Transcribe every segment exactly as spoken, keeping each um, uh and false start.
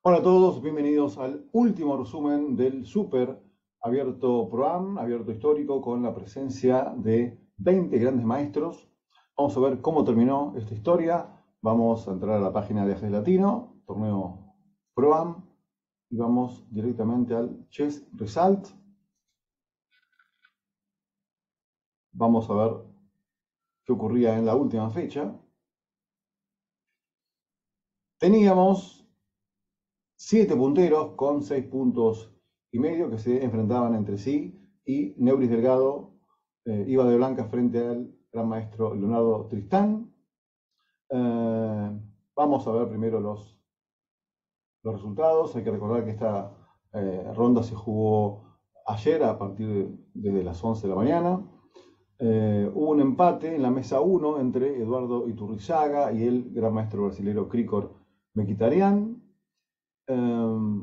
Hola a todos, bienvenidos al último resumen del Super Abierto Pro-Am, abierto histórico, con la presencia de veinte grandes maestros. Vamos a ver cómo terminó esta historia. Vamos a entrar a la página de Ajedrez Latino, torneo Pro-Am, y vamos directamente al Chess Result. Vamos a ver qué ocurría en la última fecha. Teníamos siete punteros con seis puntos y medio que se enfrentaban entre sí, y Neuris Delgado eh, iba de blanca frente al gran maestro Leonardo Tristán. Eh, vamos a ver primero los, los resultados. Hay que recordar que esta eh, ronda se jugó ayer a partir de, de las once de la mañana. Eh, hubo un empate en la mesa uno entre Eduardo Iturrizaga y el gran maestro brasileño Krikor Mkhitaryan. Eh,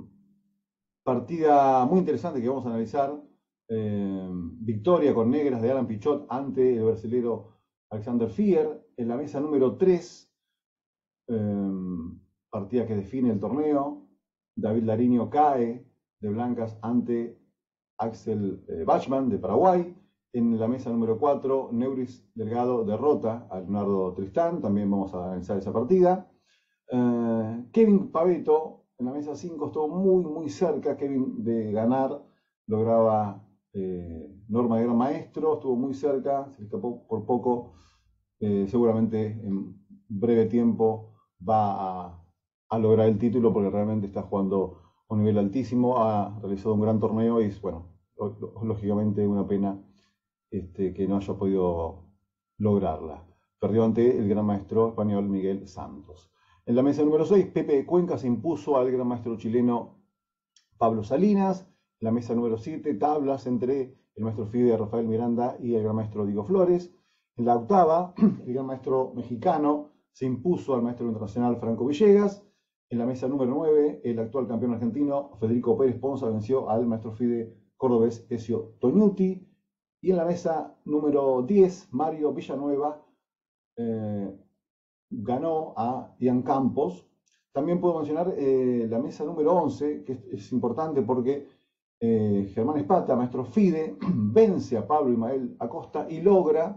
Partida muy interesante que vamos a analizar. Eh, victoria con negras de Alan Pichot ante el brasilero Alexander Fier en la mesa número tres. Eh, partida que define el torneo. David Lariño cae de blancas ante Axel eh, Bachmann de Paraguay. En la mesa número cuatro, Neuris Delgado derrota a Leonardo Tristán. También vamos a analizar esa partida. Eh, Kevin Pavetto en la mesa cinco estuvo muy, muy cerca, Kevin, de ganar. Lograba eh, norma de gran maestro, estuvo muy cerca, se le escapó por poco. Eh, seguramente en breve tiempo va a, a lograr el título porque realmente está jugando a un nivel altísimo. Ha realizado un gran torneo y es, bueno, lógicamente una pena este, que no haya podido lograrla. Perdió ante el gran maestro español Miguel Santos. En la mesa número seis, Pepe Cuenca se impuso al gran maestro chileno Pablo Salinas. En la mesa número siete, tablas entre el maestro FIDE Rafael Miranda y el gran maestro Diego Flores. En la octava, el gran maestro mexicano se impuso al maestro internacional Franco Villegas. En la mesa número nueve, el actual campeón argentino Federico Pérez Ponza venció al maestro FIDE cordobés Ezio Toñuti. Y en la mesa número diez, Mario Villanueva eh, ganó a Ian Campos. También puedo mencionar eh, la mesa número once, que es, es importante porque eh, Germán Espata, maestro FIDE, vence a Pablo Ismael Acosta y logra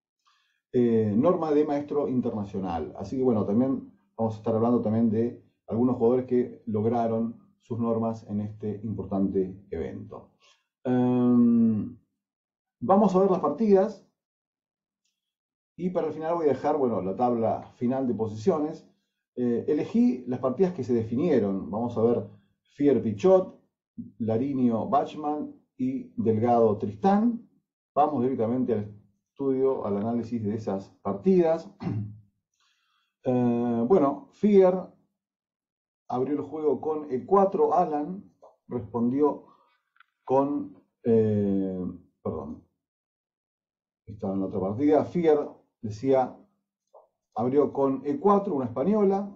eh, norma de maestro internacional. Así que bueno, también vamos a estar hablando también de algunos jugadores que lograron sus normas en este importante evento. Um, vamos a ver las partidas. Y para el final voy a dejar, bueno, la tabla final de posiciones. Eh, elegí las partidas que se definieron. Vamos a ver Fier Pichot, Lariño Bachmann y Delgado Tristán. Vamos directamente al estudio, al análisis de esas partidas. Eh, bueno, Fier abrió el juego con E cuatro, Alan respondió con, eh, perdón, estaba en la otra partida. Fier decía, abrió con E cuatro, una española,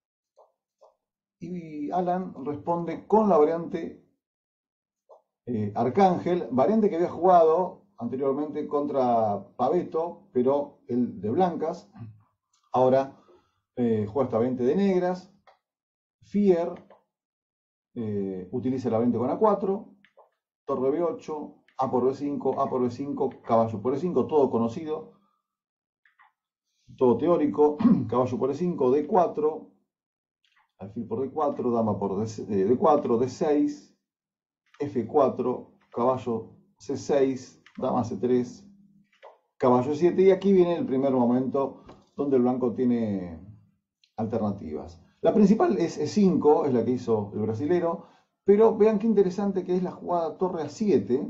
y Alan responde con la variante eh, Arcángel, variante que había jugado anteriormente contra Pavetto, pero el de blancas. Ahora eh, juega esta variante de negras. Fier eh, utiliza la variante con A cuatro, torre B ocho, A por B cinco, A por B cinco, caballo por E cinco, todo conocido, todo teórico. Caballo por E cinco, D cuatro, alfil por D cuatro, dama por D cuatro, D seis, F cuatro, caballo C seis, dama C tres, caballo siete, y aquí viene el primer momento donde el blanco tiene alternativas. La principal es E cinco, es la que hizo el brasilero, pero vean qué interesante que es la jugada torre A siete.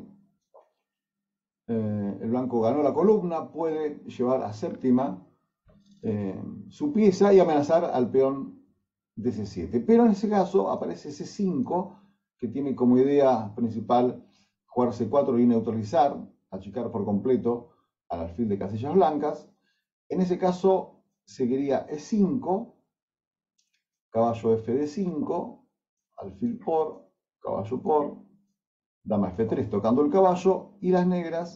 Eh, el blanco ganó la columna, puede llevar a séptima eh, su pieza y amenazar al peón de C siete. Pero en ese caso aparece C cinco, que tiene como idea principal jugar C cuatro y neutralizar, achicar por completo al alfil de casillas blancas. En ese caso seguiría E cinco, caballo F D cinco, alfil por, caballo por, dama F tres tocando el caballo, y las negras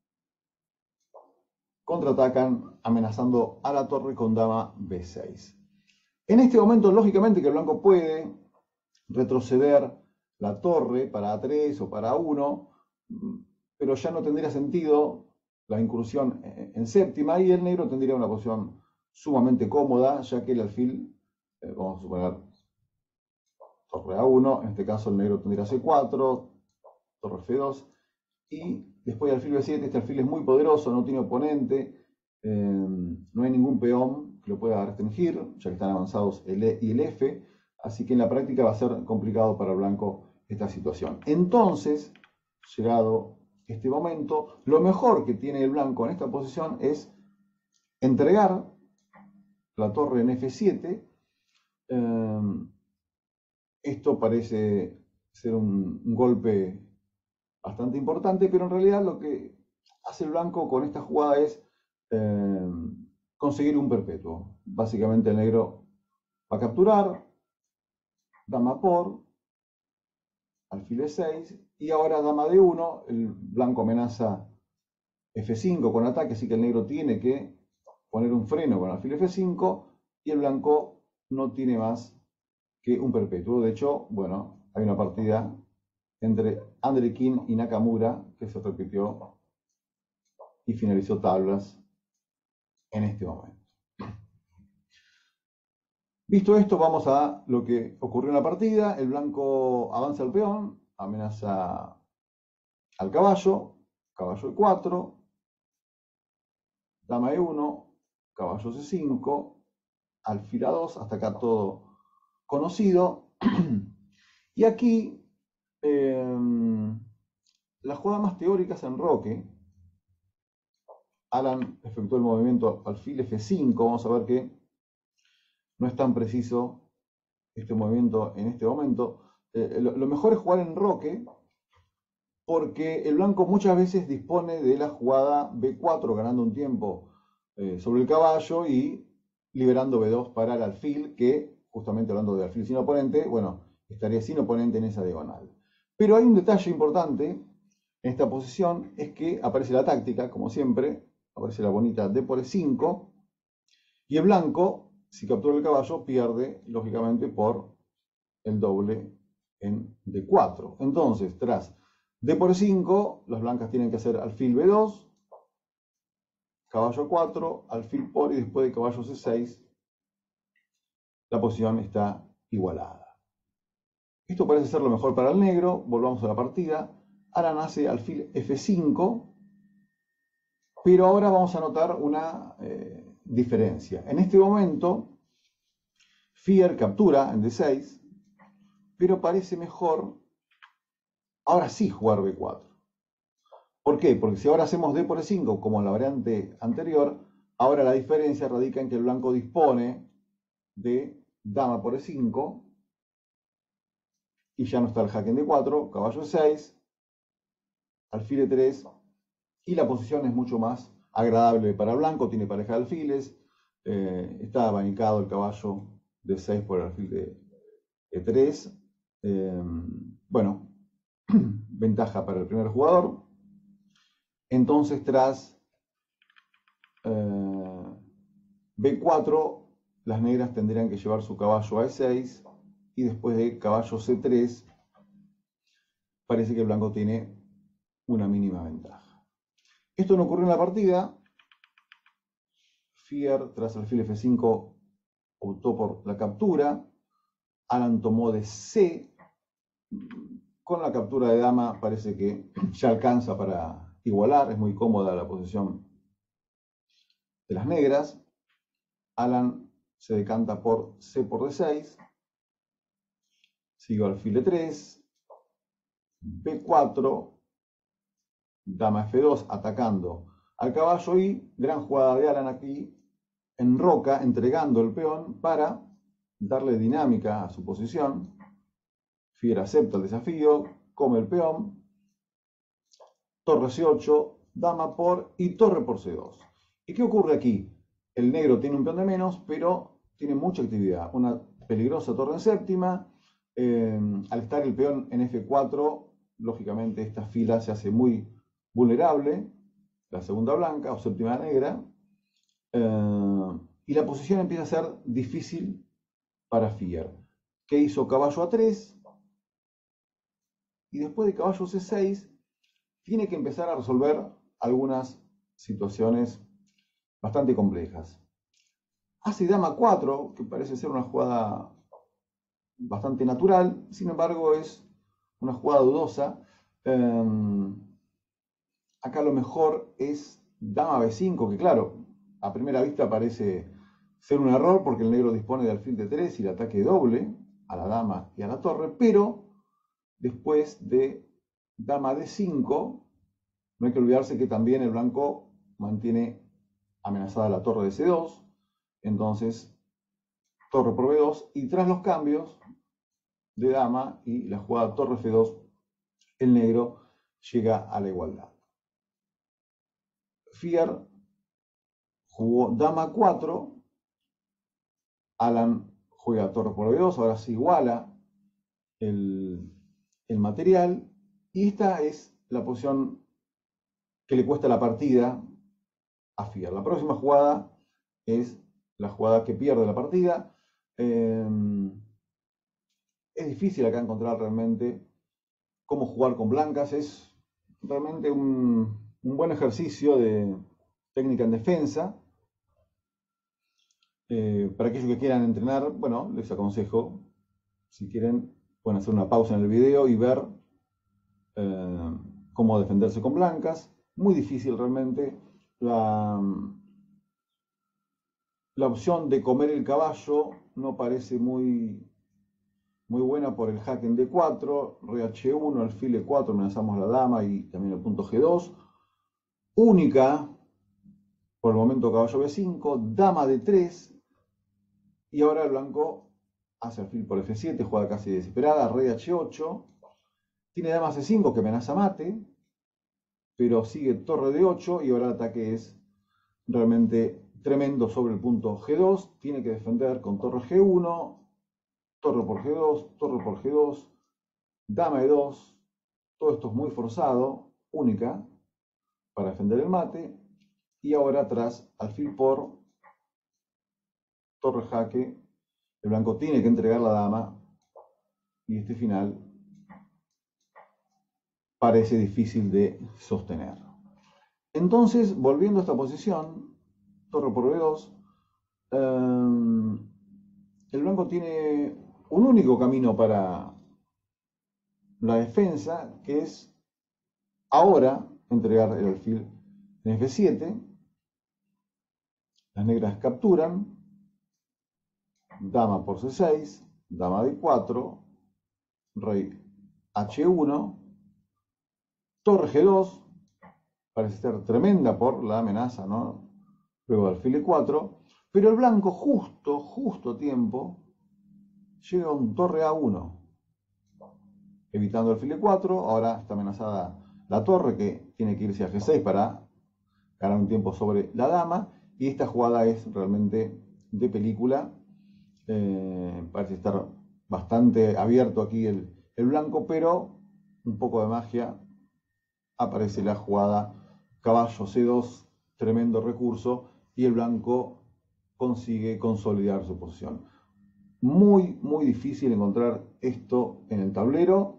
contraatacan amenazando a la torre con dama B seis. En este momento, lógicamente que el blanco puede retroceder la torre para A tres o para A uno, pero ya no tendría sentido la incursión en séptima y el negro tendría una posición sumamente cómoda, ya que el alfil, eh, vamos a suponer, torre A uno, en este caso el negro tendría C cuatro, torre F dos, y después del alfil B siete, este alfil es muy poderoso, no tiene oponente, eh, no hay ningún peón que lo pueda restringir, ya que están avanzados el E y el F, así que en la práctica va a ser complicado para el blanco esta situación. Entonces, llegado este momento, lo mejor que tiene el blanco en esta posición es entregar la torre en F siete. Eh, esto parece ser un, un golpe bastante importante, pero en realidad lo que hace el blanco con esta jugada es eh, conseguir un perpetuo. Básicamente el negro va a capturar, dama por, alfil E seis, y ahora dama D uno, el blanco amenaza F cinco con ataque, así que el negro tiene que poner un freno con alfil F cinco, y el blanco no tiene más que un perpetuo. De hecho, bueno, hay una partida entre Andrikin y Nakamura que se repitió y finalizó tablas en este momento. Visto esto, vamos a lo que ocurrió en la partida. El blanco avanza el peón, amenaza al caballo, caballo E cuatro, dama E uno, caballo C cinco, alfil A dos, hasta acá todo conocido. Y aquí eh, la jugada más teórica es enroque. Alan efectuó el movimiento alfil F cinco. Vamos a ver que no es tan preciso este movimiento en este momento. Eh, lo, lo mejor es jugar en enroque, porque el blanco muchas veces dispone de la jugada B cuatro, ganando un tiempo eh, sobre el caballo y liberando B dos para el alfil, que, justamente hablando de alfil sin oponente, bueno, estaría sin oponente en esa diagonal. Pero hay un detalle importante en esta posición, es que aparece la táctica, como siempre, aparece la bonita D por E cinco, y el blanco, si captura el caballo, pierde, lógicamente, por el doble en D cuatro. Entonces, tras D por E cinco, las blancas tienen que hacer alfil B dos, caballo cuatro, alfil por, y después de caballo C seis, la posición está igualada. Esto parece ser lo mejor para el negro. Volvamos a la partida. Ahora nace alfil F cinco, pero ahora vamos a notar una eh, diferencia. En este momento, Fier captura en D seis, pero parece mejor ahora sí jugar B cuatro. ¿Por qué? Porque si ahora hacemos D por E cinco como en la variante anterior, ahora la diferencia radica en que el blanco dispone de dama por E cinco y ya no está el jaque en D cuatro, caballo E seis, alfil E tres, y la posición es mucho más agradable para el blanco, tiene pareja de alfiles, eh, está abanicado el caballo D seis por el alfil de E tres. Eh, bueno, ventaja para el primer jugador. Entonces, tras eh, B cuatro, las negras tendrían que llevar su caballo a E seis, y después de caballo C tres, parece que el blanco tiene una mínima ventaja. Esto no ocurrió en la partida. Fier, tras alfil F cinco, optó por la captura. Alan tomó de C. Con la captura de dama parece que ya alcanza para igualar. Es muy cómoda la posición de las negras. Alan se decanta por C por D seis. Sigo alfil E tres. B cuatro. Dama F dos atacando al caballo, y gran jugada de Alan aquí, enroca entregando el peón para darle dinámica a su posición. Fier acepta el desafío, come el peón, torre C ocho, dama por y torre por C dos. ¿Y qué ocurre aquí? El negro tiene un peón de menos, pero tiene mucha actividad. Una peligrosa torre en séptima. Eh, al estar el peón en F cuatro, lógicamente esta fila se hace muy vulnerable, la segunda blanca o séptima negra, eh, y la posición empieza a ser difícil para Fier. ¿Qué hizo? Caballo A tres, y después de caballo C seis tiene que empezar a resolver algunas situaciones bastante complejas. Hace dama cuatro, que parece ser una jugada bastante natural, sin embargo es una jugada dudosa. Eh, acá lo mejor es dama B cinco, que claro, a primera vista parece ser un error porque el negro dispone de alfil de tres y el ataque doble a la dama y a la torre, pero después de dama D cinco, no hay que olvidarse que también el blanco mantiene amenazada la torre de C dos, entonces torre por B dos, y tras los cambios de dama y la jugada torre F dos, el negro llega a la igualdad. Fier jugó dama cuatro, Alan juega torre por B dos, ahora se iguala el, el material, y esta es la posición que le cuesta la partida a Fier. La próxima jugada es la jugada que pierde la partida. Eh, es difícil acá encontrar realmente cómo jugar con blancas. Es realmente un, un buen ejercicio de técnica en defensa. Eh, para aquellos que quieran entrenar, bueno, les aconsejo, si quieren, pueden hacer una pausa en el video y ver eh, cómo defenderse con blancas. Muy difícil realmente. La, la opción de comer el caballo no parece muy, muy buena por el jaque en D cuatro, rey H uno, alfil E cuatro, amenazamos la dama y también el punto G dos. Única, por el momento caballo B cinco, dama D tres, y ahora el blanco hace alfil por F siete, juega casi desesperada, rey H ocho, tiene dama C cinco que amenaza mate, pero sigue torre D ocho y ahora el ataque es realmente tremendo sobre el punto G dos, tiene que defender con torre G uno, torre por G dos, torre por G dos, dama E dos, todo esto es muy forzado, única, para defender el mate, y ahora atrás, alfil por torre jaque, el blanco tiene que entregar la dama, y este final parece difícil de sostener. Entonces, volviendo a esta posición, torre por B dos, eh, el blanco tiene un único camino para la defensa, que es ahora entregar el alfil en F siete. Las negras capturan, dama por C seis, dama D cuatro, rey H uno, torre G dos, parece ser tremenda por la amenaza, ¿no? Luego alfil E cuatro, pero el blanco justo, justo a tiempo, llega a un torre A uno, evitando alfil E cuatro, ahora está amenazada la torre que tiene que irse a G seis para ganar un tiempo sobre la dama, y esta jugada es realmente de película. Eh, parece estar bastante abierto aquí el, el blanco, pero un poco de magia, aparece la jugada caballo C dos, tremendo recurso, y el blanco consigue consolidar su posición. Muy, muy difícil encontrar esto en el tablero.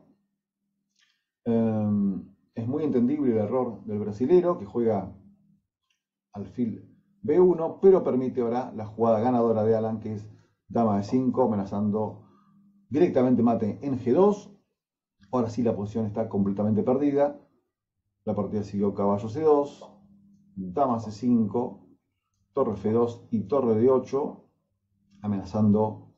Eh, es muy entendible el error del brasilero, que juega alfil B uno, pero permite ahora la jugada ganadora de Alan, que es dama de cinco, amenazando directamente mate en G dos. Ahora sí la posición está completamente perdida. La partida siguió caballo C dos, dama C cinco, torre F dos y torre D ocho, amenazando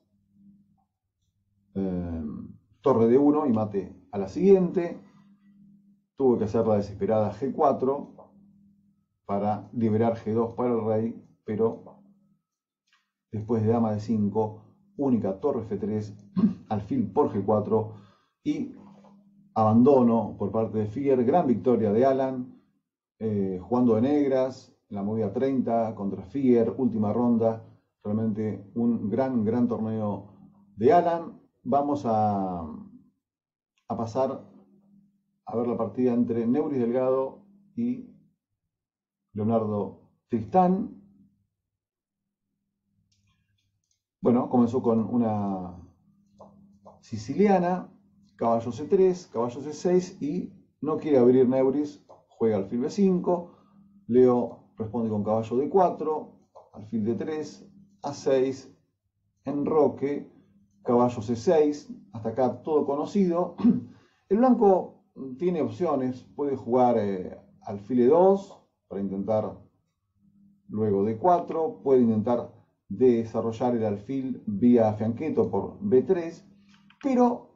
eh, torre D uno y mate a la siguiente. Tuvo que hacer la desesperada G cuatro para liberar G dos para el rey, pero después de dama D cinco, única torre F tres, alfil por G cuatro y abandono por parte de Fier. Gran victoria de Alan, eh, jugando de negras, en la movida treinta contra Fier, última ronda. Realmente un gran, gran torneo de Alan. Vamos a, a pasar a ver la partida entre Neuris Delgado y Leonardo Tristán. Bueno, comenzó con una siciliana, caballo ce tres, caballo ce seis y no quiere abrir Neuris, juega alfil be cinco, Leo responde con caballo de cuatro, alfil de tres, a seis, enroque, caballo ce seis, hasta acá todo conocido. El blanco tiene opciones, puede jugar eh, alfil e dos para intentar luego de cuatro, puede intentar desarrollar el alfil vía fianqueto por be tres, pero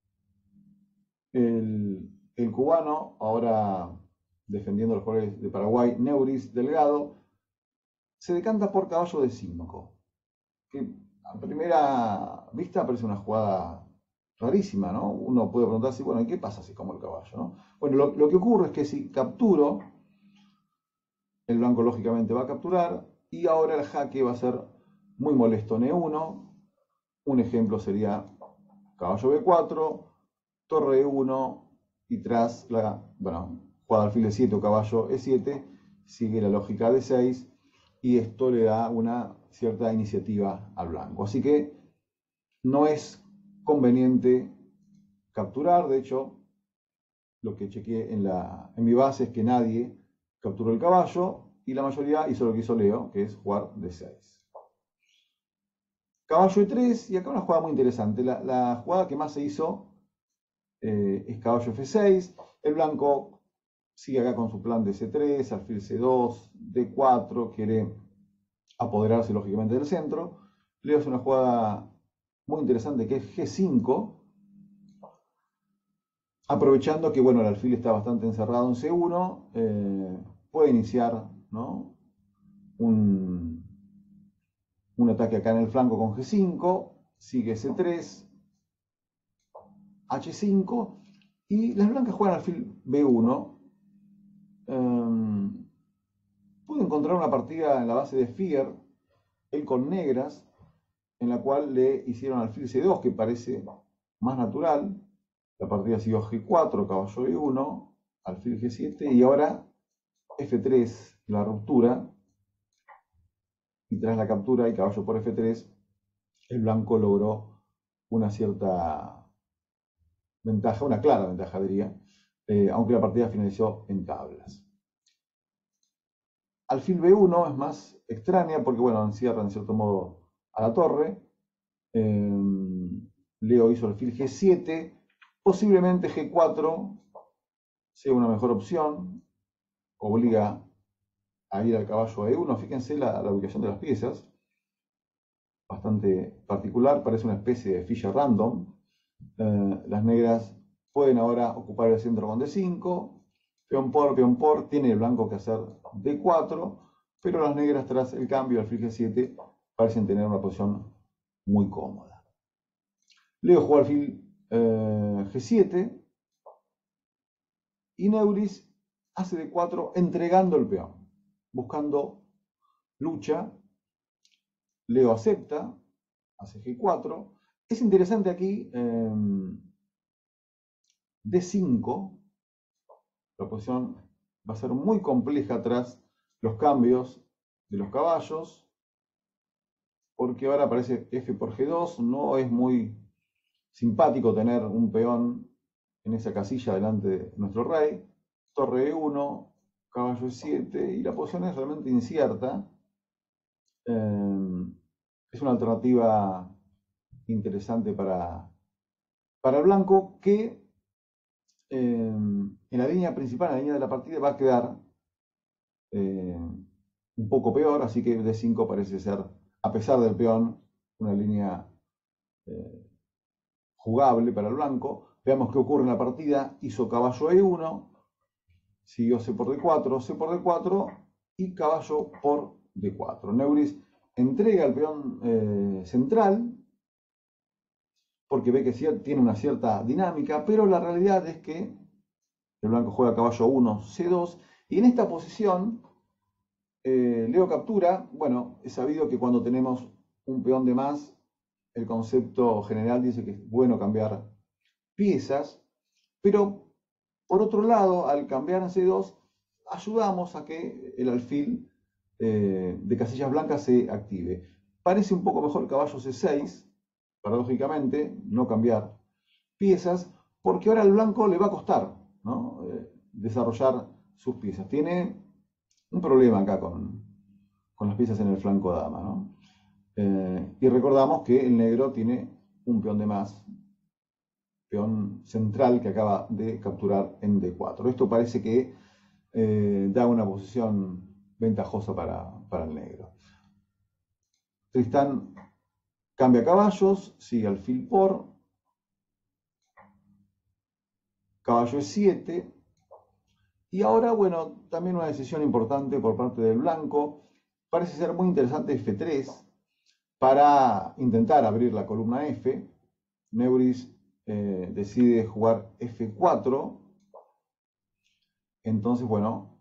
el, el cubano, ahora defendiendo los colores de Paraguay, Neuris Delgado, se decanta por caballo de cinco, que a primera vista parece una jugada rarísima, ¿no? Uno puede preguntarse, bueno, ¿y qué pasa si como el caballo, ¿no? Bueno, lo, lo que ocurre es que si capturo, el blanco lógicamente va a capturar, y ahora el jaque va a ser muy molesto en e uno. Un ejemplo sería caballo be cuatro, torre e uno, y tras la, bueno, jugada alfil de siete o caballo e siete, sigue la lógica de seis, y esto le da una cierta iniciativa al blanco. Así que no es conveniente capturar. De hecho, lo que chequeé en, la, en mi base es que nadie capturó el caballo y la mayoría hizo lo que hizo Leo, que es jugar de seis. Caballo e tres, y acá una jugada muy interesante. La, la jugada que más se hizo eh, es caballo efe seis. El blanco sigue acá con su plan de ce tres, alfil ce dos, de cuatro, quiere apoderarse lógicamente del centro. Leo hace una jugada muy interesante que es ge cinco, aprovechando que bueno, el alfil está bastante encerrado en ce uno, eh, puede iniciar, ¿no? un, un ataque acá en el flanco con ge cinco, sigue ce tres, hache cinco, y las blancas juegan alfil be uno. Um, pude encontrar una partida en la base de Fier, él con negras, en la cual le hicieron alfil ce dos, que parece más natural. La partida siguió ge cuatro, caballo e uno, alfil ge siete, y ahora efe tres, la ruptura, y tras la captura y caballo por efe tres, el blanco logró una cierta ventaja, una clara ventaja diría, eh, aunque la partida finalizó en tablas. Alfil be uno es más extraña porque, bueno, encierra en cierto modo a la torre. Eh, Leo hizo alfil ge siete, posiblemente ge cuatro sea una mejor opción, obliga a ir al caballo a e uno. Fíjense la, la ubicación de las piezas, bastante particular, parece una especie de ficha random. Eh, las negras pueden ahora ocupar el centro con de cinco, peón por, peón por, tiene el blanco que hacer de cuatro, pero las negras tras el cambio alfil ge siete parecen tener una posición muy cómoda. Leo jugó alfil eh, ge siete, y Neuris hace de cuatro entregando el peón, buscando lucha. Leo acepta, hace ge cuatro. Es interesante aquí eh, de cinco, la posición va a ser muy compleja tras los cambios de los caballos, porque ahora aparece efe por ge dos, no es muy simpático tener un peón en esa casilla delante de nuestro rey. Torre e uno, caballo e siete, y la posición es realmente incierta. Eh, es una alternativa interesante para, para el blanco, que eh, en la línea principal, en la línea de la partida, va a quedar eh, un poco peor, así que de cinco parece ser, a pesar del peón, una línea eh, jugable para el blanco. Veamos qué ocurre en la partida. Hizo caballo e uno, siguió ce por de cuatro, ce por de cuatro y caballo por de cuatro. Neuris entrega el peón eh, central porque ve que tiene una cierta dinámica, pero la realidad es que el blanco juega caballo uno, ce dos, y en esta posición eh, Leo captura. Bueno, es sabido que cuando tenemos un peón de más, el concepto general dice que es bueno cambiar piezas, pero por otro lado, al cambiar en ce dos, ayudamos a que el alfil eh, de casillas blancas se active. Parece un poco mejor caballo ce seis, paradójicamente, no cambiar piezas, porque ahora al blanco le va a costar, ¿no? eh, desarrollar sus piezas. Tiene un problema acá con, con las piezas en el flanco dama, ¿no? Eh, y recordamos que el negro tiene un peón de más, peón central que acaba de capturar en D cuatro. Esto parece que eh, da una posición ventajosa para, para el negro. Tristán cambia caballos, sigue alfil por, caballo E siete, y ahora, bueno, también una decisión importante por parte del blanco, parece ser muy interesante F tres, para intentar abrir la columna F. Neuris eh, decide jugar F cuatro, entonces, bueno,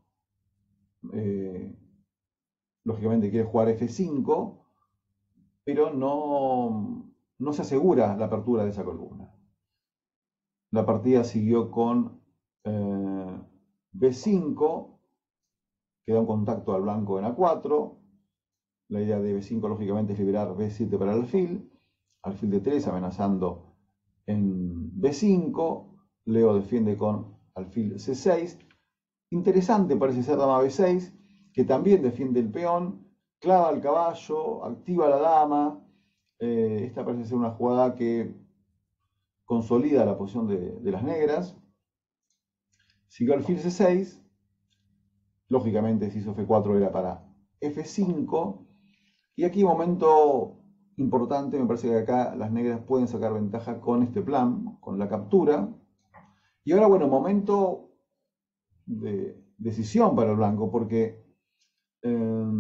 eh, lógicamente quiere jugar F cinco, pero no, no se asegura la apertura de esa columna. La partida siguió con eh, B cinco, que da un contacto al blanco en A cuatro. La idea de B cinco, lógicamente, es liberar B siete para el alfil. Alfil D tres amenazando en B cinco. Leo defiende con alfil C seis. Interesante parece ser dama B seis, que también defiende el peón, clava el caballo, activa la dama. Eh, esta parece ser una jugada que consolida la posición de, de las negras. Siguió alfil C seis. Lógicamente, si hizo F cuatro era para F cinco. Y aquí momento importante, me parece que acá las negras pueden sacar ventaja con este plan, con la captura. Y ahora, bueno, momento de decisión para el blanco, porque eh,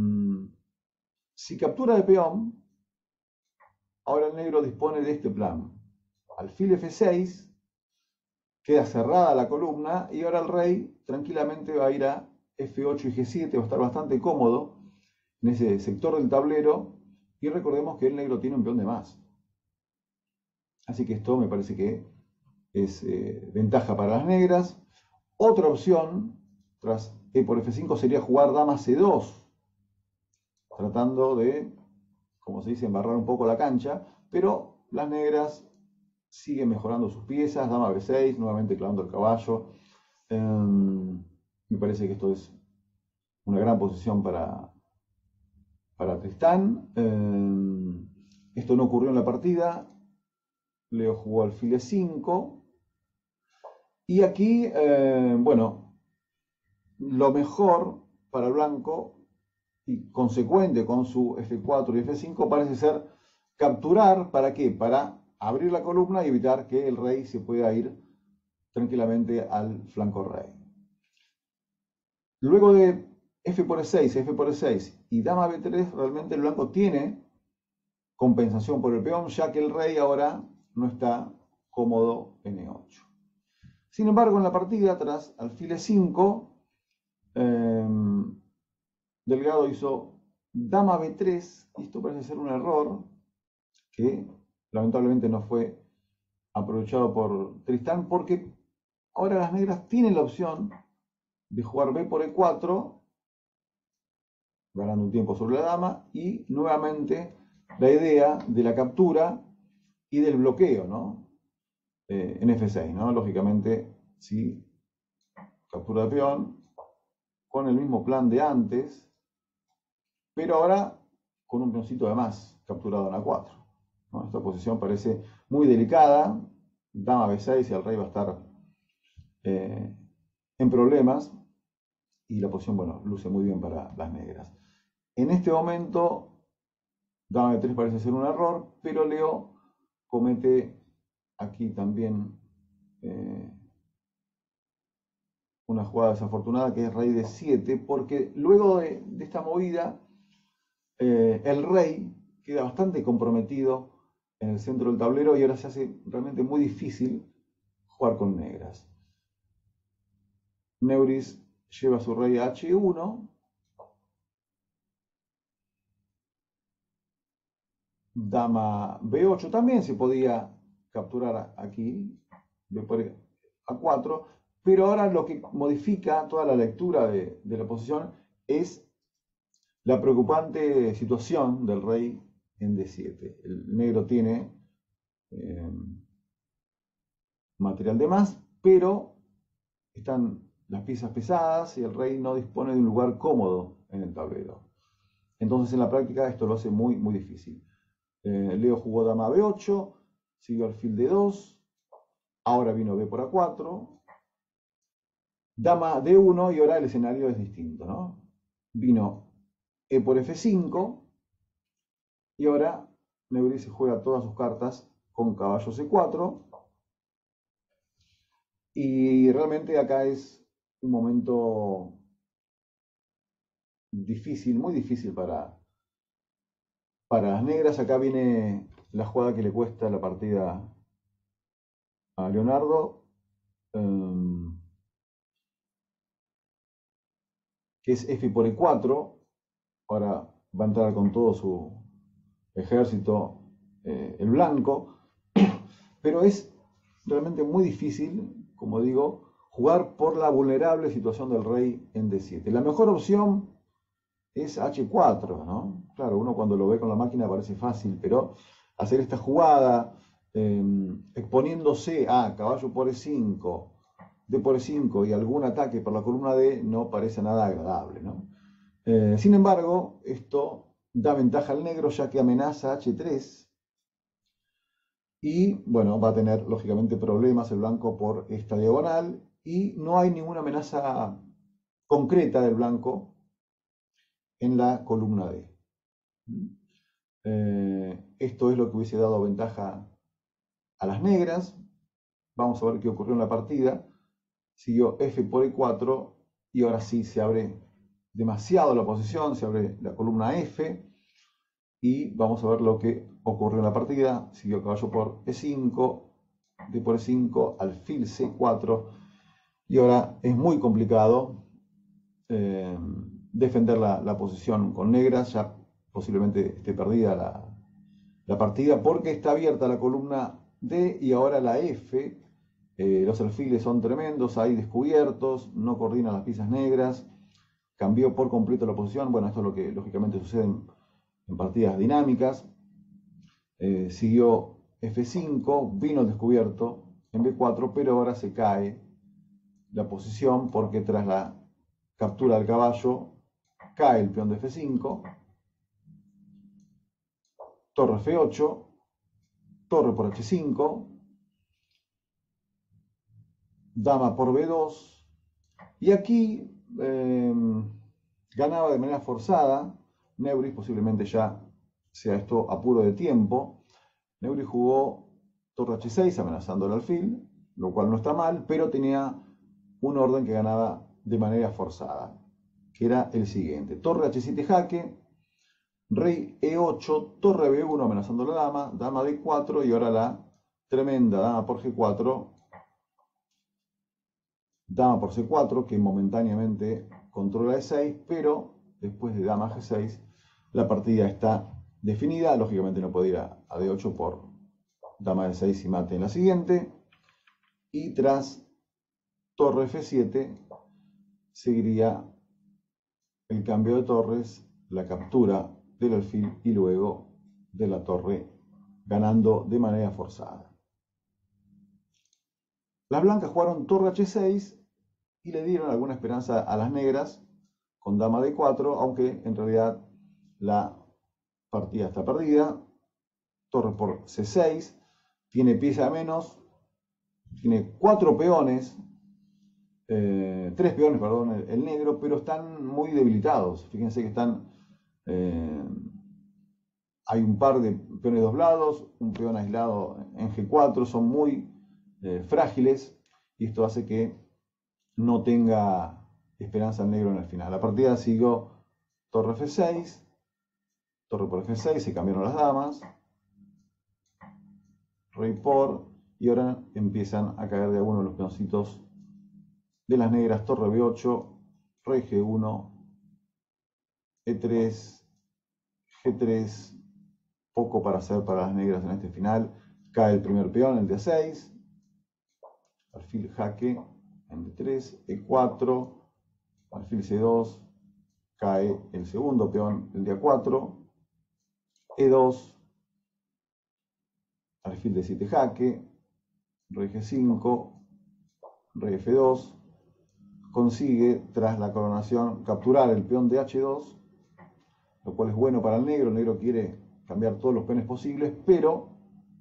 si captura de peón, ahora el negro dispone de este plan. Alfil F seis, queda cerrada la columna, y ahora el rey tranquilamente va a ir a F ocho y G siete, va a estar bastante cómodo en ese sector del tablero. Y recordemos que el negro tiene un peón de más. Así que esto me parece que es eh, ventaja para las negras. Otra opción, tras E por F cinco, sería jugar dama C dos, tratando de, como se dice, embarrar un poco la cancha, pero las negras siguen mejorando sus piezas. Dama B seis, nuevamente clavando el caballo. Eh, me parece que esto es una gran posición para, para Tristán. Eh, esto no ocurrió en la partida. Leo jugó alfil E cinco. Y aquí, eh, bueno, lo mejor para el blanco, y consecuente con su F cuatro y F cinco, parece ser capturar. ¿Para qué? Para abrir la columna y evitar que el rey se pueda ir tranquilamente al flanco rey. Luego de F por E seis, F por E seis y dama B tres, realmente el blanco tiene compensación por el peón, ya que el rey ahora no está cómodo en E ocho. Sin embargo, en la partida, tras alfil E cinco, eh, Delgado hizo dama B tres, y esto parece ser un error que lamentablemente no fue aprovechado por Tristán, porque ahora las negras tienen la opción de jugar B por E cuatro, ganando un tiempo sobre la dama, y nuevamente la idea de la captura y del bloqueo, ¿no? Eh, en F seis, ¿no? Lógicamente, si captura de peón, con el mismo plan de antes, pero ahora con un peoncito de más, capturado en A cuatro, ¿no? Esta posición parece muy delicada. Dama B seis y el rey va a estar eh, en problemas, y la posición, bueno, luce muy bien para las negras. En este momento, dama B tres parece ser un error, pero Leo comete aquí también eh, una jugada desafortunada, que es rey D siete, porque luego de, de esta movida, eh, el rey queda bastante comprometido en el centro del tablero, y ahora se hace realmente muy difícil jugar con negras. Neuris lleva su rey a H uno. Dama B ocho, también se podía capturar aquí, B por A cuatro, pero ahora lo que modifica toda la lectura de, de la posición es la preocupante situación del rey en D siete. El negro tiene eh, material de más, pero están las piezas pesadas y el rey no dispone de un lugar cómodo en el tablero. Entonces en la práctica esto lo hace muy, muy difícil. Eh, Leo jugó dama be ocho, siguió alfil de dos, ahora vino b por a cuatro, dama de uno y ahora el escenario es distinto, ¿no? Vino e por efe cinco y ahora Neuris juega todas sus cartas con caballo ce cuatro y realmente acá es un momento difícil, muy difícil para, para las negras. Acá viene la jugada que le cuesta la partida a Leonardo, um, que es efe por e cuatro. Ahora va a entrar con todo su ejército eh, el blanco, pero es realmente muy difícil, como digo, jugar por la vulnerable situación del rey en de siete. La mejor opción es hache cuatro, ¿no? Claro, uno cuando lo ve con la máquina parece fácil, pero hacer esta jugada eh, exponiéndose a caballo por e cinco, d por e cinco y algún ataque por la columna D no parece nada agradable, ¿no? Eh, sin embargo, esto da ventaja al negro ya que amenaza hache tres y, bueno, va a tener lógicamente problemas el blanco por esta diagonal y no hay ninguna amenaza concreta del blanco en la columna D. Eh, esto es lo que hubiese dado ventaja a las negras. Vamos a ver qué ocurrió en la partida. Siguió efe por e cuatro y ahora sí se abre demasiado la posición, se abre la columna F y vamos a ver lo que ocurrió en la partida. Siguió caballo por e cinco, d por e cinco, alfil ce cuatro y ahora es muy complicado eh, defender la, la posición con negras. Ya posiblemente esté perdida la, la partida porque está abierta la columna D y ahora la F. Eh, los alfiles son tremendos, ahí descubiertos, no coordinan las piezas negras, cambió por completo la posición. Bueno, esto es lo que lógicamente sucede en, en partidas dinámicas. Eh, siguió efe cinco, vino el descubierto en be cuatro, pero ahora se cae la posición porque tras la captura del caballo cae el peón de efe cinco, torre efe ocho, torre por hache cinco, dama por be dos, y aquí eh, ganaba de manera forzada Neuris, posiblemente ya sea esto apuro de tiempo. Neuris jugó torre hache seis amenazando el alfil, lo cual no está mal, pero tenía un orden que ganaba de manera forzada, que era el siguiente: torre hache siete jaque, rey e ocho, torre be uno amenazando la dama, dama de cuatro y ahora la tremenda dama por ge cuatro, dama por ce cuatro, que momentáneamente controla e seis, pero después de dama ge seis la partida está definida. Lógicamente no puede ir a, a de ocho por dama de seis y mate en la siguiente, y tras torre efe siete seguiría el cambio de torres, la captura del alfil y luego de la torre, ganando de manera forzada. Las blancas jugaron torre hache seis y le dieron alguna esperanza a las negras con dama de cuatro, aunque en realidad la partida está perdida. Torre por ce seis, tiene pieza a menos, tiene cuatro peones, eh, tres peones, perdón, el, el negro, pero están muy debilitados. Fíjense que están, eh, hay un par de peones doblados, un peón aislado en ge cuatro, son muy eh, frágiles y esto hace que no tenga esperanza el negro en el final. La partida siguió torre efe seis, torre por efe seis, se cambiaron las damas, rey por, y ahora empiezan a caer de algunos de los peoncitos de las negras. Torre be ocho, rey ge uno, e tres, ge tres, poco para hacer para las negras en este final. Cae el primer peón, el de a seis, alfil jaque en de tres, e cuatro, alfil ce dos, cae el segundo peón, el de a cuatro, e dos, alfil de siete jaque, rey G cinco, rey F dos, consigue tras la coronación capturar el peón de H dos, lo cual es bueno para el negro. El negro quiere cambiar todos los peones posibles, pero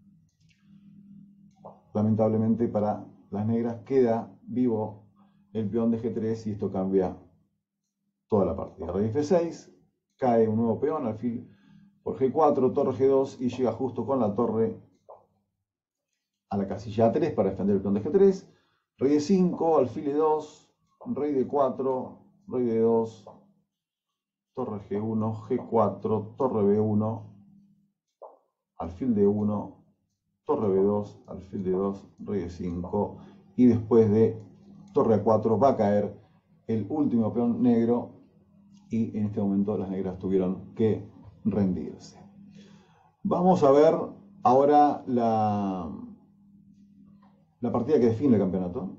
lamentablemente para las negras queda vivo el peón de G tres y esto cambia toda la partida. Rey F seis, cae un nuevo peón, alfil por G cuatro, torre G dos y llega justo con la torre a la casilla A tres para defender el peón de G tres. Rey E cinco, alfil E dos, rey D cuatro, rey D dos, torre G uno, G cuatro, torre B uno, alfil D uno, torre B dos, alfil D dos, rey E cinco y después de torre A cuatro va a caer el último peón negro y en este momento las negras tuvieron que rendirse. Vamos a ver ahora la, la partida que define el campeonato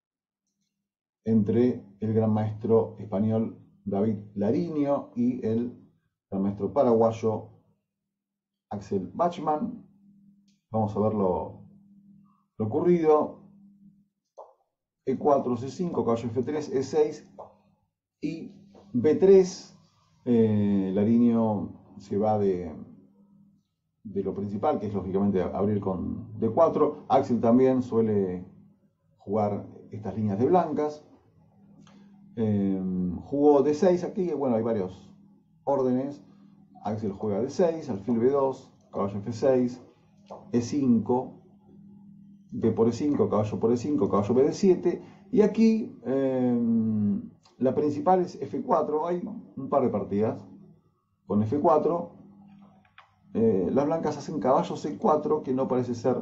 entre el gran maestro español David Lariño y el gran maestro paraguayo Axel Bachmann. Vamos a ver lo, lo ocurrido. E cuatro, C cinco, caballo F tres, E seis y B tres. Eh, Lariño se va de, de lo principal, que es lógicamente abrir con D cuatro. Axel también suele jugar estas líneas de blancas. Eh, jugó D seis aquí, bueno, hay varios órdenes. Axel juega D seis, alfil B dos, caballo F seis, E cinco, B por E cinco, caballo por E cinco, caballo B D siete. Y aquí eh, la principal es F cuatro. Hay un par de partidas con F cuatro. Eh, las blancas hacen caballo C cuatro, que no parece ser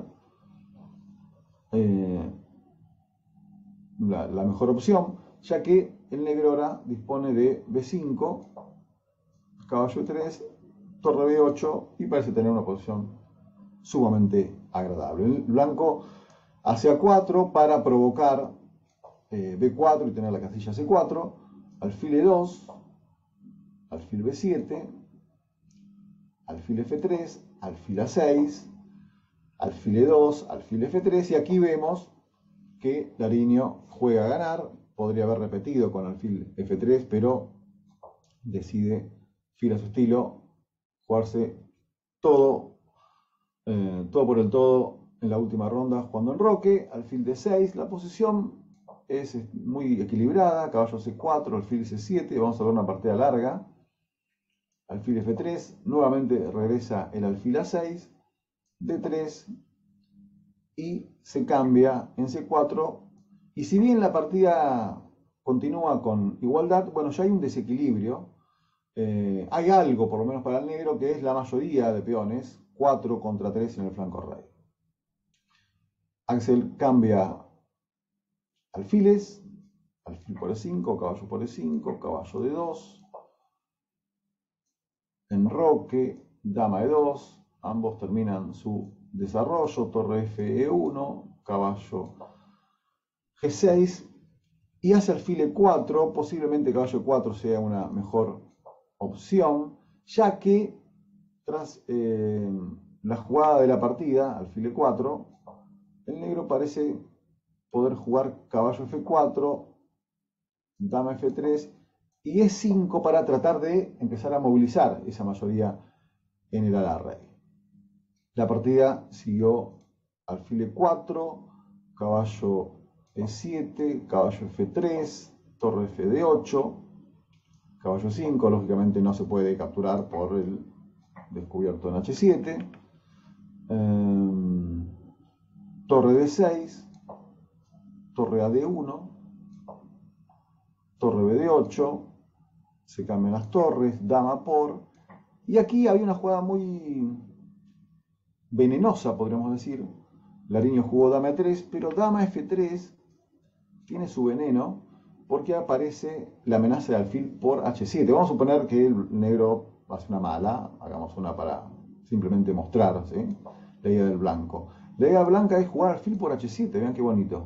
eh, la, la mejor opción, ya que el negro ahora dispone de B cinco, caballo E tres, torre B ocho y parece tener una posición sumamente agradable. El blanco hace A cuatro para provocar eh, B cuatro y tener la casilla C cuatro, alfil E dos, alfil B siete, alfil F tres, alfil A seis, alfil E dos, alfil F tres y aquí vemos que Lariño juega a ganar. Podría haber repetido con alfil F tres, pero decide, fiel a su estilo, jugarse todo, eh, todo por el todo en la última ronda, jugando en roque, alfil D seis. La posición es muy equilibrada, caballo C cuatro, alfil C siete, vamos a ver una partida larga. Alfil F tres, nuevamente regresa el alfil A seis, D tres y se cambia en C cuatro. Y si bien la partida continúa con igualdad, bueno, ya hay un desequilibrio. Eh, hay algo, por lo menos para el negro, que es la mayoría de peones, cuatro contra tres en el flanco rey. Axel cambia alfiles, alfil por E cinco, caballo por E cinco, caballo D dos, enroque, dama E dos, ambos terminan su desarrollo, torre F E uno, caballo G seis y hace alfil E cuatro. Posiblemente caballo E cuatro sea una mejor opción, ya que tras eh, la jugada de la partida, alfil E cuatro, el negro parece poder jugar caballo F cuatro, dama F tres y E cinco para tratar de empezar a movilizar esa mayoría en el ala rey. La partida siguió alfil E cuatro, caballo E siete, caballo F tres, torre F D ocho, caballo cinco, lógicamente no se puede capturar por el descubierto en H siete, eh, torre D seis, torre A D uno, torre B D ocho, se cambian las torres, dama por, y aquí hay una jugada muy venenosa, podríamos decir. Lariño jugó dama E tres, pero dama F tres tiene su veneno porque aparece la amenaza de alfil por H siete. Vamos a suponer que el negro hace una mala, hagamos una para simplemente mostrar, ¿sí?, la idea del blanco. La idea blanca es jugar alfil por H siete, vean qué bonito.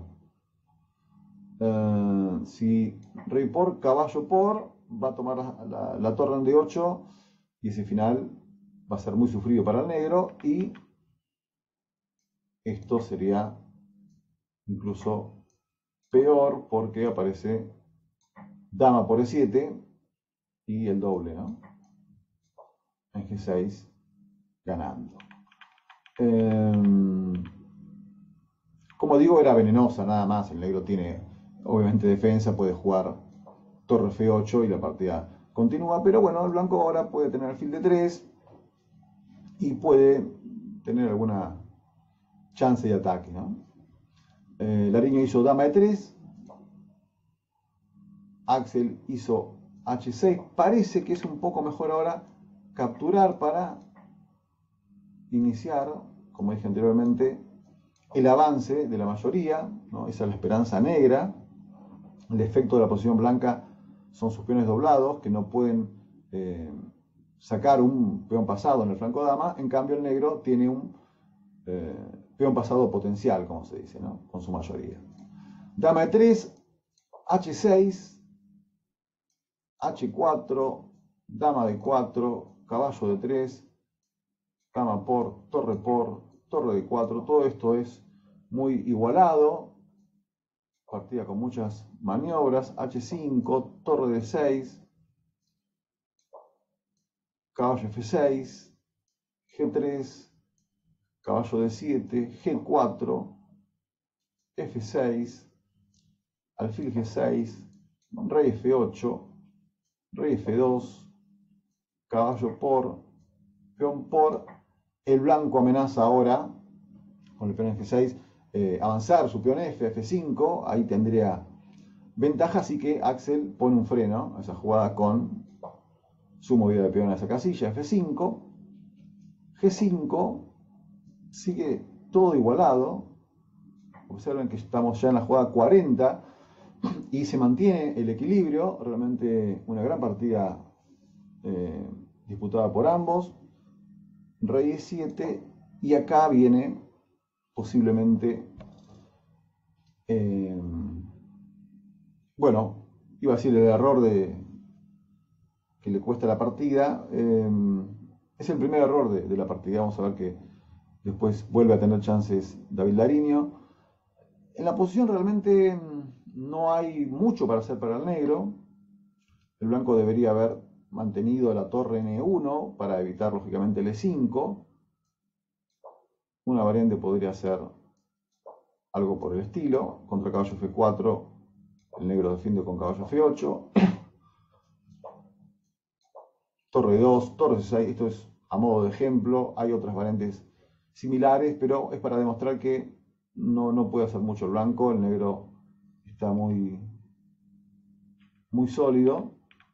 Uh, si rey por, caballo por, va a tomar la, la, la torre en D ocho y ese final va a ser muy sufrido para el negro y esto sería incluso peor porque aparece dama por e siete y el doble, ¿no? En ge seis ganando. Eh, como digo, era venenosa nada más. El negro tiene, obviamente, defensa, puede jugar torre efe ocho y la partida continúa. Pero bueno, el blanco ahora puede tener alfil de tres y puede tener alguna chance de ataque, ¿no? Eh, Lariño hizo dama de tres. Axel hizo hache seis. Parece que es un poco mejor ahora capturar para iniciar, como dije anteriormente, el avance de la mayoría, ¿no? Esa es la esperanza negra. El efecto de la posición blanca son sus peones doblados, que no pueden eh, sacar un peón pasado en el flanco dama. En cambio, el negro tiene un eh, peón pasado potencial, como se dice, ¿no? Con su mayoría. Dama de tres, hache seis, hache cuatro, dama de cuatro, caballo de tres, dama por, torre por, torre de cuatro. Todo esto es muy igualado. Partida con muchas maniobras. hache cinco, torre de seis, caballo efe seis, ge tres, caballo de siete, ge cuatro, efe seis, alfil ge seis, rey efe ocho, rey efe dos, caballo por, peón por. El blanco amenaza ahora, con el peón efe seis, eh, avanzar su peón f, efe cinco, ahí tendría ventaja, así que Axel pone un freno a esa jugada con su movida de peón a esa casilla, efe cinco, ge cinco, sigue todo igualado. Observen que estamos ya en la jugada cuarenta y se mantiene el equilibrio, realmente una gran partida eh, disputada por ambos. Rey e siete y acá viene posiblemente, eh, bueno, iba a decir el error de que le cuesta la partida. Eh, es el primer error de, de la partida. Vamos a ver que después vuelve a tener chances David Lariño. En la posición realmente no hay mucho para hacer para el negro. El blanco debería haber mantenido la torre ene uno para evitar lógicamente el e cinco. Una variante podría ser algo por el estilo. Contra caballo efe cuatro, el negro defiende con caballo efe ocho. Torre dos, torre seis, esto es a modo de ejemplo. Hay otras variantes similares, pero es para demostrar que no, no puede hacer mucho el blanco. El negro está muy, muy sólido.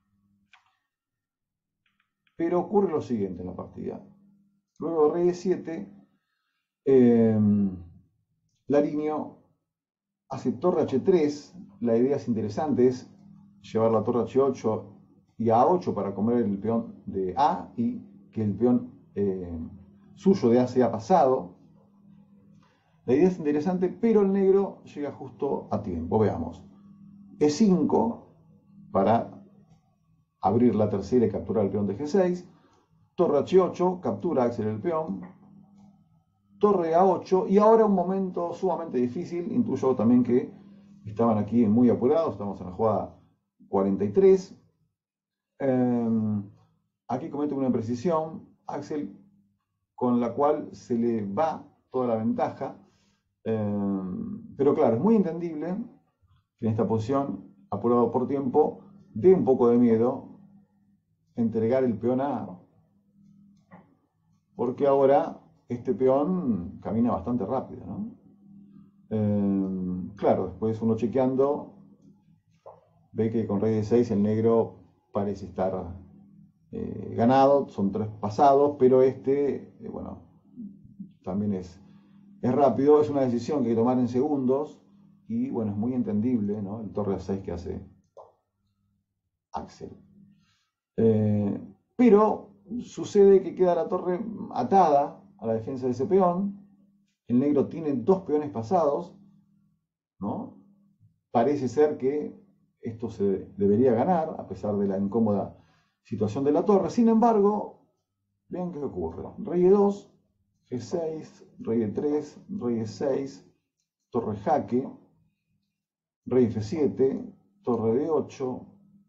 Pero ocurre lo siguiente en la partida. Luego rey e siete, eh, Lariño hace torre hache tres. La idea es interesante, es llevar la torre hache ocho y a ocho para comer el peón de A y que el peón eh, suyo de A sea pasado. La idea es interesante, pero el negro llega justo a tiempo. Veamos. e cinco para abrir la tercera y capturar el peón de ge seis. Torre hache ocho, captura Axel el peón. Torre a ocho y ahora un momento sumamente difícil. Intuyo también que estaban aquí muy apurados. Estamos en la jugada cuarenta y tres. Eh, aquí comete una imprecisión Axel, con la cual se le va toda la ventaja. Eh, pero claro, es muy entendible que en esta posición, apurado por tiempo, dé un poco de miedo entregar el peón a A, porque ahora este peón camina bastante rápido, ¿no? Eh, claro, después uno chequeando ve que con rey de seis el negro parece estar eh, ganado, son tres pasados, pero este, eh, bueno, también es, es rápido, es una decisión que hay que tomar en segundos y bueno, es muy entendible, ¿no? El torre a seis que hace Axel. Eh, pero sucede que queda la torre atada a la defensa de ese peón. El negro tiene dos peones pasados, ¿no? Parece ser que esto se debería ganar, a pesar de la incómoda situación de la torre. Sin embargo, vean qué ocurre. Rey e dos, ge seis, rey e tres, rey e seis, torre jaque, rey efe siete, torre de ocho,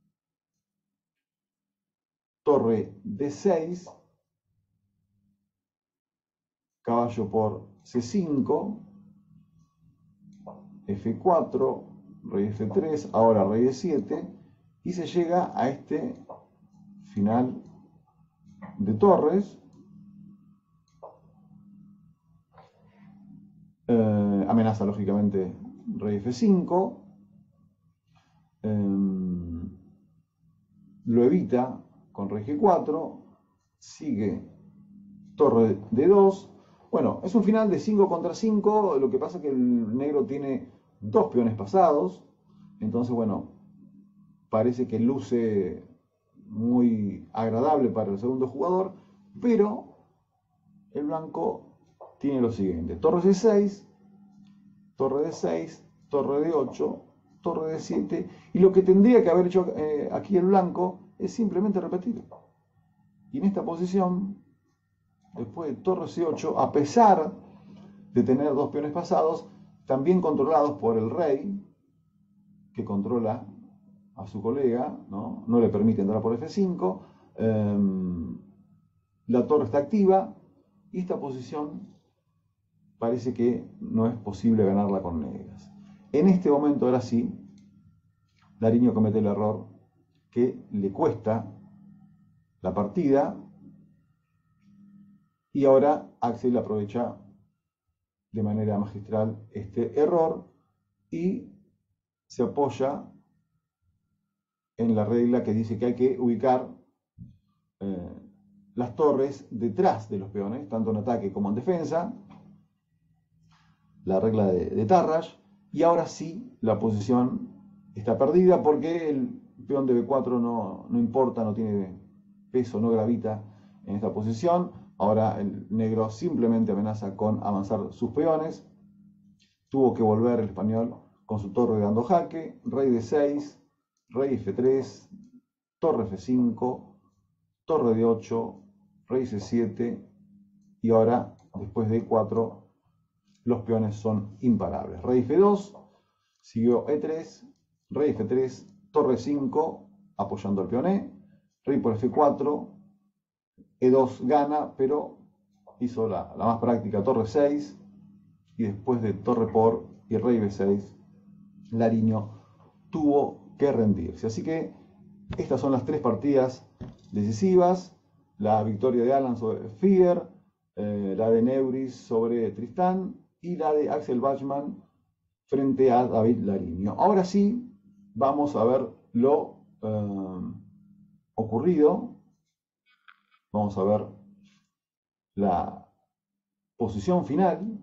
torre de seis, caballo por ce cinco, efe cuatro, rey efe tres, ahora rey de siete, y se llega a este final de torres. Eh, amenaza lógicamente rey efe cinco, eh, lo evita con rey ge cuatro, sigue torre de dos. Bueno, es un final de cinco contra cinco, lo que pasa es que el negro tiene dos peones pasados, entonces bueno, parece que luce muy agradable para el segundo jugador, pero el blanco tiene lo siguiente: torre de seis, torre de seis, torre de ocho, torre de siete, y lo que tendría que haber hecho eh, aquí el blanco es simplemente repetir. Y en esta posición, después de torre ce ocho, a pesar de tener dos peones pasados, también controlados por el rey, que controla a su colega, no, no le permite entrar por efe cinco, eh, la torre está activa, y esta posición parece que no es posible ganarla con negras. En este momento, ahora sí, Lariño comete el error que le cuesta la partida, y ahora Axel aprovecha de manera magistral este error y se apoya en la regla que dice que hay que ubicar eh, las torres detrás de los peones, tanto en ataque como en defensa, la regla de, de Tarrasch, y ahora sí la posición está perdida porque el peón de be cuatro no, no importa, no tiene peso, no gravita en esta posición. Ahora el negro simplemente amenaza con avanzar sus peones. Tuvo que volver el español con su torre dando jaque, rey de seis, rey efe tres, torre efe cinco, torre de ocho, rey ce siete, y ahora, después de e cuatro, los peones son imparables. Rey efe dos, siguió e tres, rey efe tres, torre cinco, apoyando al peón E, rey por efe cuatro, e dos gana, pero hizo la, la más práctica, torre seis, y después de torre por y rey be seis, Lariño tuvo que rendirse. Así que estas son las tres partidas decisivas: la victoria de Alan sobre Figuer, eh, la de Neuris sobre Tristán y la de Axel Bachmann frente a David Lariño. Ahora sí, vamos a ver lo eh, ocurrido. Vamos a ver la posición final.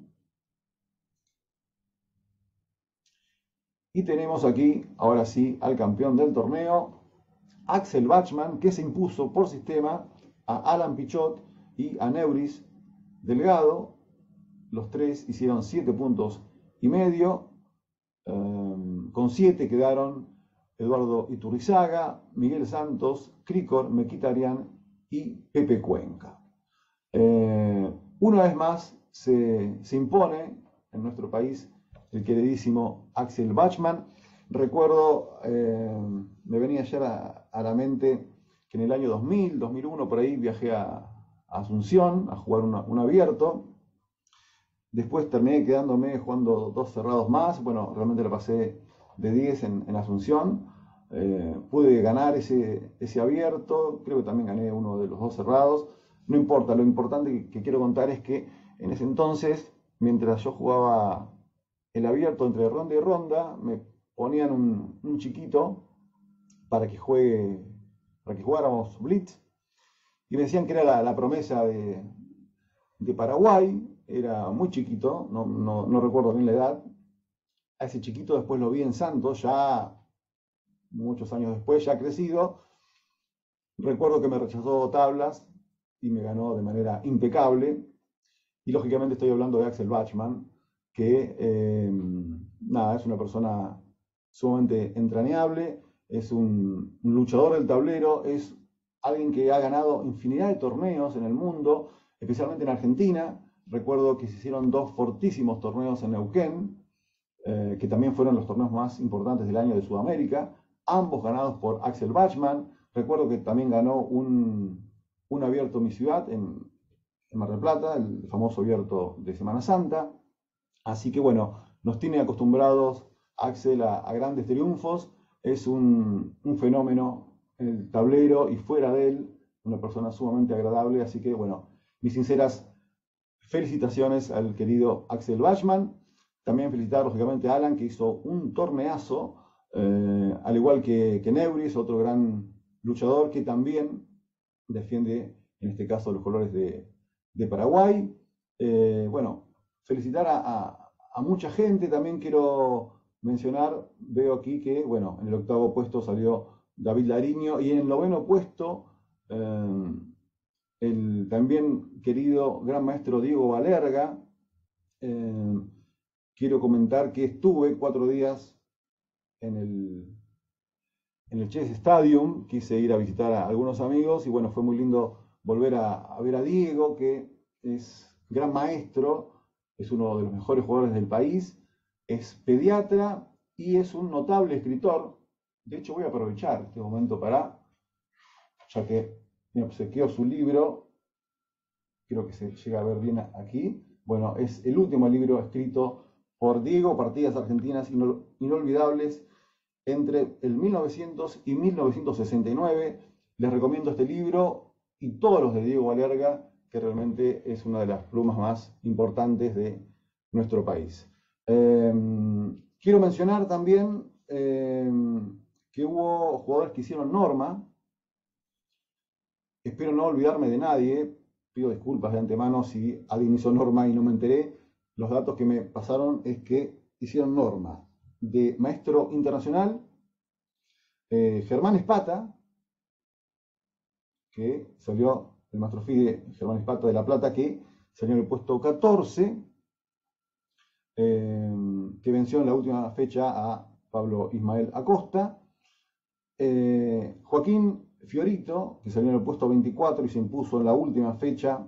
Y tenemos aquí, ahora sí, al campeón del torneo, Axel Bachmann, que se impuso por sistema a Alan Pichot y a Neuris Delgado. Los tres hicieron siete puntos y medio. Um, con siete quedaron Eduardo Iturrizaga, Miguel Santos, Krikor Mkhitaryan y Pepe Cuenca. Eh, una vez más se, se impone en nuestro país el queridísimo Axel Bachmann. Recuerdo, eh, me venía ayer a, a la mente que en el año dos mil, dos mil uno, por ahí viajé a, a Asunción a jugar una, un abierto. Después terminé quedándome jugando dos cerrados más. Bueno, realmente la pasé de diez en, en Asunción. Eh, pude ganar ese, ese abierto. Creo que también gané uno de los dos cerrados. No importa, lo importante que, que quiero contar es que en ese entonces, mientras yo jugaba el abierto entre ronda y ronda, me ponían un, un chiquito para que juegue, para que jugáramos blitz, y me decían que era la, la promesa de, de Paraguay. Era muy chiquito, no, no, no recuerdo bien la edad. A ese chiquito después lo vi en Santos, ya muchos años después, ya crecido. Recuerdo que me rechazó tablas y me ganó de manera impecable. Y lógicamente estoy hablando de Axel Bachmann, que eh, nada, es una persona sumamente entrañable, es un, un luchador del tablero, es alguien que ha ganado infinidad de torneos en el mundo, especialmente en Argentina. Recuerdo que se hicieron dos fortísimos torneos en Neuquén, eh, que también fueron los torneos más importantes del año de Sudamérica, ambos ganados por Axel Bachmann. Recuerdo que también ganó un, un abierto Mi Ciudad en, en Mar del Plata, el famoso abierto de Semana Santa. Así que bueno, nos tiene acostumbrados Axel a, a grandes triunfos. Es un, un fenómeno en el tablero y fuera de él, una persona sumamente agradable. Así que bueno, mis sinceras felicitaciones al querido Axel Bachmann. También felicitar lógicamente a Alan, que hizo un torneazo, eh, al igual que, que Neuris, otro gran luchador que también defiende, en este caso, los colores de, de Paraguay. Eh, bueno, felicitar a, a, a mucha gente. También quiero mencionar, veo aquí que, bueno, en el octavo puesto salió David Lariño y en el noveno puesto eh, el también querido gran maestro Diego Valerga. Eh, quiero comentar que estuve cuatro días en el, en el Chess Stadium, quise ir a visitar a algunos amigos y bueno, fue muy lindo volver a, a ver a Diego, que es gran maestro, es uno de los mejores jugadores del país, es pediatra y es un notable escritor. De hecho, voy a aprovechar este momento para, ya que me obsequió su libro, creo que se llega a ver bien aquí. Bueno, es el último libro escrito por Diego, Partidas Argentinas Inol Inolvidables entre el mil novecientos y mil novecientos sesenta y nueve. Les recomiendo este libro y todos los de Diego Valerga, que realmente es una de las plumas más importantes de nuestro país. Eh, quiero mencionar también eh, que hubo jugadores que hicieron norma. Espero no olvidarme de nadie. Pido disculpas de antemano si alguien hizo norma y no me enteré. Los datos que me pasaron es que hicieron norma de maestro internacional eh, Germán Espata, que salió el maestro FIDE Germán Espata de La Plata, que salió en el puesto catorce, eh, que venció en la última fecha a Pablo Ismael Acosta. Eh, Joaquín Fiorito, que salió en el puesto veinticuatro y se impuso en la última fecha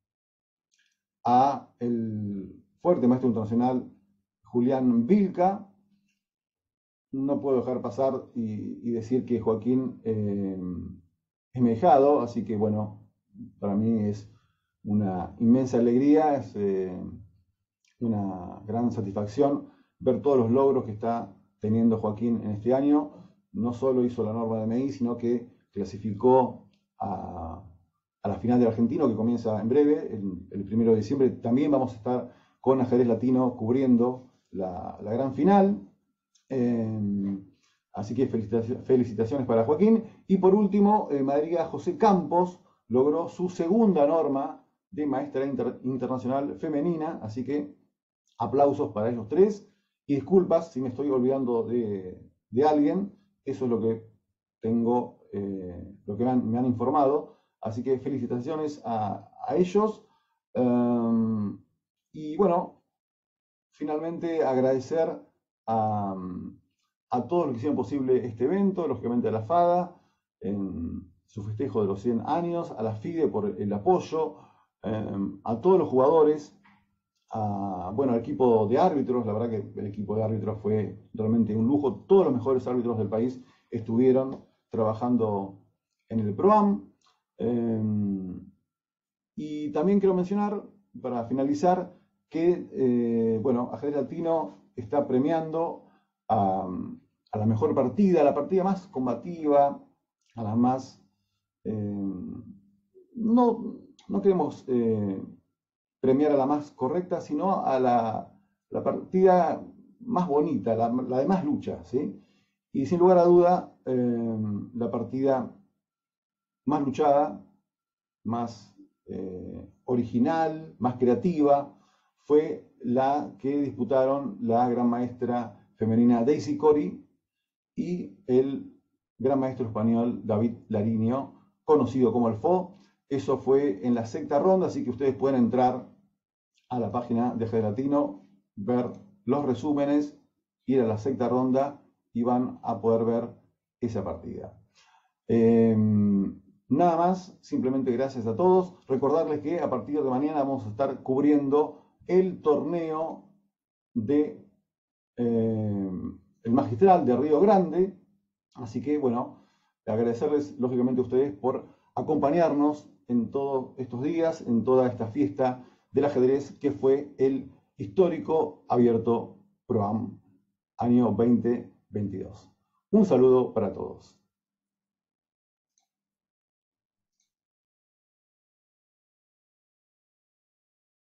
a el fuerte maestro internacional Julián Vilca. No puedo dejar pasar y, y decir que Joaquín eh, es mi ahijado, así que bueno, para mí es una inmensa alegría, es eh, una gran satisfacción ver todos los logros que está teniendo Joaquín en este año. No solo hizo la norma de M I, sino que clasificó a, a la final del Argentino, que comienza en breve, el, el primero de diciembre. También vamos a estar con Ajedrez Latino cubriendo la, la gran final. Eh, así que felicitaciones, felicitaciones para Joaquín. Y por último, eh, Madriga José Campos logró su segunda norma de maestra inter, internacional femenina, así que aplausos para ellos tres. Y disculpas si me estoy olvidando de, de alguien, eso es lo que tengo, eh, lo que me han, me han informado. Así que felicitaciones a, a ellos. Um, y bueno, finalmente agradecer a, a todos los que hicieron posible este evento, lógicamente a la FADA en su festejo de los cien años, a la FIDE por el apoyo, eh, a todos los jugadores, a, bueno, al equipo de árbitros. La verdad que el equipo de árbitros fue realmente un lujo. Todos los mejores árbitros del país estuvieron trabajando en el PROAM. Eh, y también quiero mencionar, para finalizar, que eh, bueno, Ajedrez Latino está premiando a, a la mejor partida, a la partida más combativa, a la más... Eh, no, no queremos eh, premiar a la más correcta, sino a la, la partida más bonita, la, la de más lucha, ¿sí? Y sin lugar a duda, eh, la partida más luchada, más eh, original, más creativa, fue la que disputaron la gran maestra femenina Daisy Cori y el gran maestro español David Lariño, conocido como el F O. Eso fue en la sexta ronda, así que ustedes pueden entrar a la página de Ajedrez Latino, ver los resúmenes, ir a la sexta ronda y van a poder ver esa partida. Eh, nada más, simplemente gracias a todos. Recordarles que a partir de mañana vamos a estar cubriendo el torneo de eh, el Magistral de Río Grande. Así que, bueno, agradecerles lógicamente a ustedes por acompañarnos en todos estos días, en toda esta fiesta del ajedrez que fue el histórico Abierto Pro Am año veinte veintidós. Un saludo para todos.